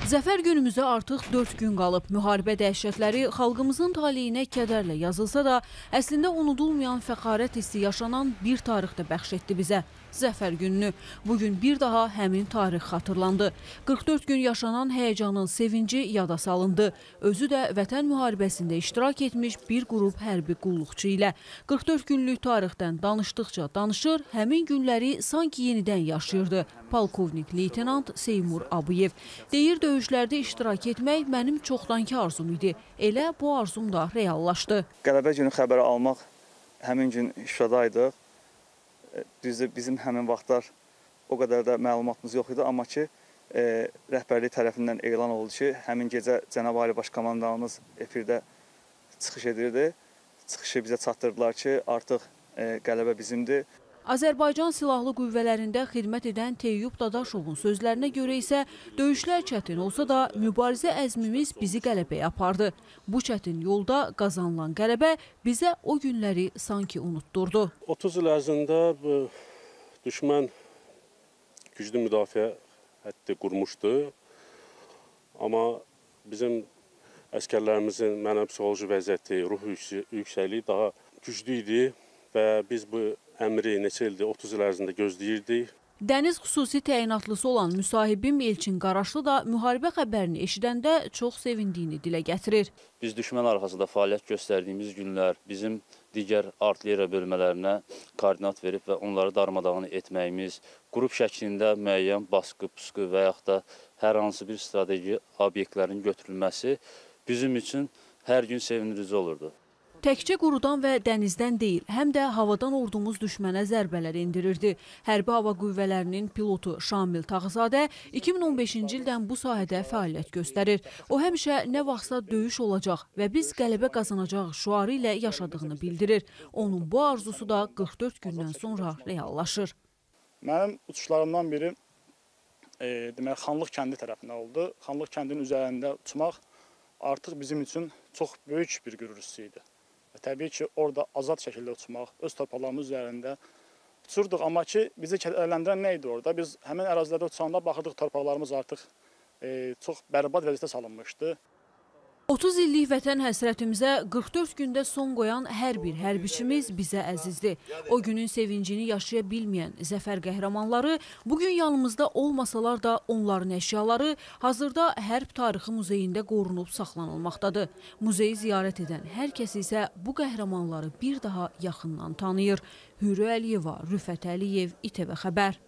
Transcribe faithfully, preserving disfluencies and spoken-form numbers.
Zəfər günümüzə artıq dörd gün qalıb. Müharibə dəhşətləri xalqımızın taleyinə kədərlə yazılsa da, əslində unudulmayan fəxarət hissi yaşanan bir tarix də bəxş etdi bizə. Zəfər gününü. Bugün bir daha həmin tarix xatırlandı. qırx dörd gün yaşanan həyəcanın sevinci yada salındı. Özü də vətən müharibəsində iştirak etmiş bir qrup hərbi qulluqçu ilə. qırx dörd günlük tarixdən danışdıqca danışır, həmin günləri sanki yenidən yaşayırdı. Polkovnik leytenant Seymur Abuyev. Deyir, döyüşlərdə iştirak etmək mənim çoxdankı arzum idi. Elə bu arzum da reallaşdı. Qələbə günü xəbəri almaq həmin gün Şuşadaydıq. Düzdür, bizim həmin vaxtlar o qədər də məlumatımız yox idi, amma ki, e, rəhbərlik tərəfindən elan oldu ki, həmin gecə Cənab Ali Baş Komandanımız efirdə çıxış edirdi. Çıxışı bizə çatdırdılar ki, artıq e, qələbə bizimdir. Azərbaycan Silahlı Qüvvələrində xidmət edən Teyyub Dadaşovun sözlərinə görə isə döyüşlər çətin olsa da mübarizə əzmimiz bizi qələbəyə apardı. Bu çətin yolda qazanılan qələbə bizə o günləri sanki unutturdu. otuz il ərzində bu düşmən güclü müdafiə həddi qurmuşdu. Amma bizim əskərlərimizin mənəvi-psixoloji vəziyyəti, ruh yüksəkliyi daha güclü idi və biz bu əmri neçə ildir, otuz il ərzində gözləyirdik. Dəniz xüsusi təyinatlısı olan müsahibim Elçin Qaraşlı da müharibə xəbərini eşidəndə çox sevindiyini dilə gətirir. Biz düşmən arxasında fəaliyyət göstərdiyimiz günlər bizim digər artilleriya bölmələrinə koordinat verib və onları darmadağın etməyimiz, qrup şəklində müəyyən baskı, pusqu və yaxud da hər hansı bir strateji obyektlərin götürülməsi bizim üçün hər gün sevindirici olurdu. Təkcə qurudan və dənizdən deyil, həm də havadan ordumuz düşmənə zərbələr endirirdi. Hərbi Hava Qüvvələrinin pilotu Şamil Tağızadə iki min on beşinci ildən bu sahədə fəaliyyət göstərir. O həmişə nə vaxtsa döyüş olacaq və biz qələbə qazanacaq şüarı ilə yaşadığını bildirir. Onun bu arzusu da qırx dörd gündən sonra reallaşır. Mənim uçuşlarımdan biri e, demək, Xanlıq kəndi tərəfindən oldu. Xanlıq kəndinin üzərində uçmaq artıq bizim üçün çox böyük bir qürur hissi idi. Və təbii ki, orada azad şəkildə uçmaq, öz torpaqlarımız üzərində uçurduq. Amma ki, bizi kədərləndirən nə idi orada? Biz həmin ərazilərdə uçanda baxırdıq, torpaqlarımız artıq e, çox bərbad vəziyyətə salınmışdı. otuz illik vətən həsrətimizə qırx dörd gündə son qoyan hər bir hərbiçimiz bizə əzizdir. O günün sevincini yaşaya bilməyən zəfər qəhrəmanları bugün yanımızda olmasalar da onların əşyaları hazırda Hərb Tarixi Muzeyində qorunub saxlanılmaqdadır. Muzeyi ziyarət edən hər kəs isə bu qəhrəmanları bir daha yaxından tanıyır. Hürü Əliyeva, Rüfət Əliyev, İTV Xəbər.